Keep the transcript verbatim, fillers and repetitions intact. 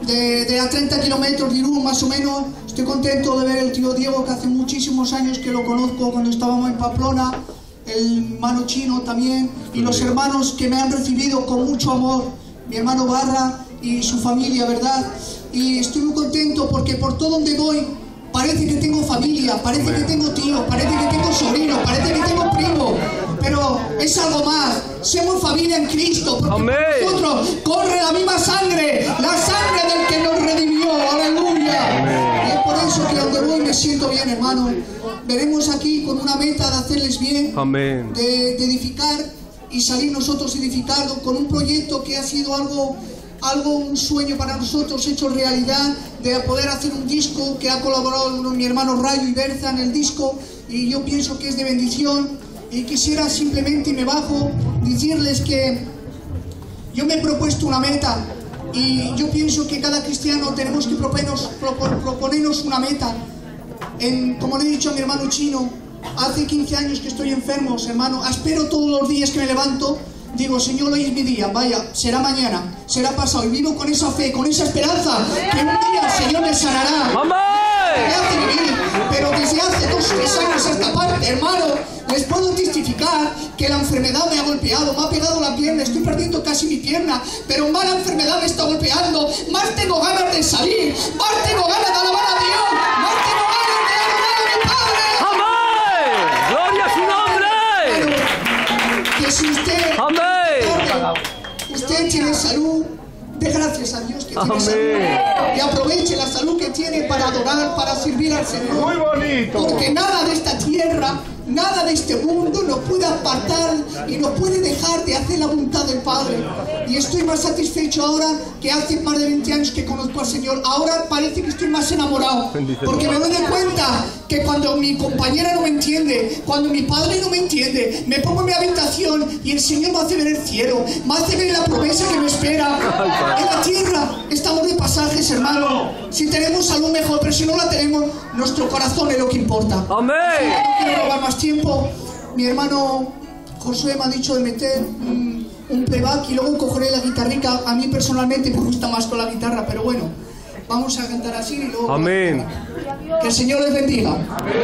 de, de a treinta kilómetros de Irún, más o menos. Estoy contento de ver el tío Diego, que hace muchísimos años que lo conozco, cuando estábamos en Pamplona, el hermano Chino también, y los hermanos que me han recibido con mucho amor, mi hermano Barra y su familia, ¿verdad? Y estoy muy contento porque por todo donde voy parece que tengo familia, parece que tengo tío, parece que tengo sobrino, parece que tengo primo, pero es algo más. Somos familia en Cristo, porque nosotros corre la misma sangre, la sangre del que nos redimió, aleluya. Amén. Y es por eso que donde voy me siento bien, hermano. Veremos aquí con una meta de hacerles bien, Amén. De, de edificar y salir nosotros edificando con un proyecto que ha sido algo... algo, un sueño para nosotros hecho realidad, de poder hacer un disco que ha colaborado mi hermano Rayo y Berza en el disco, y yo pienso que es de bendición. Y quisiera simplemente, me bajo, decirles que yo me he propuesto una meta, y yo pienso que cada cristiano tenemos que proponernos, proponernos una meta. En, como le he dicho a mi hermano Chino, hace quince años que estoy enfermo, hermano, espero todos los días que me levanto. Digo, Señor, hoy es mi día, vaya, será mañana, será pasado. Y vivo con esa fe, con esa esperanza, que un día el Señor me sanará. Me hace vivir. Pero desde hace dos o tres años a esta parte, hermano, les puedo testificar que la enfermedad me ha golpeado, me ha pegado la pierna, estoy perdiendo casi mi pierna, pero más la enfermedad me está golpeando, más tengo ganas de salir, más tengo ganas de alabar a Dios, más tengo ganas de adorar a mi Padre. ¡Amén! ¡Gloria a su nombre! Pero, que si usted... Usted tiene salud, dé gracias a Dios que tiene Amén. Salud, y aproveche la salud que tiene para adorar, para servir al Señor. Muy bonito. Porque nada de esta tierra, nada de este mundo nos puede apartar y nos puede dejar de hacer la voluntad del Padre. Y estoy más satisfecho ahora que hace más de veinte años que conozco al Señor. Ahora parece que estoy más enamorado, porque me doy cuenta que cuando mi compañera no me entiende, cuando mi padre no me entiende, me pongo en mi habitación y el Señor me hace ver el cielo, me hace ver la promesa que me espera. En la tierra estamos de pasajes, hermano. Si tenemos salud, mejor, pero si no la tenemos, nuestro corazón es lo que importa. Amén. No quiero robar más tiempo. Mi hermano Josué me ha dicho de meter un, un playback y luego cogeré la guitarrica. A mí personalmente me gusta más con la guitarra, pero bueno, vamos a cantar así y luego... Amén. Que el Señor les bendiga. Amén.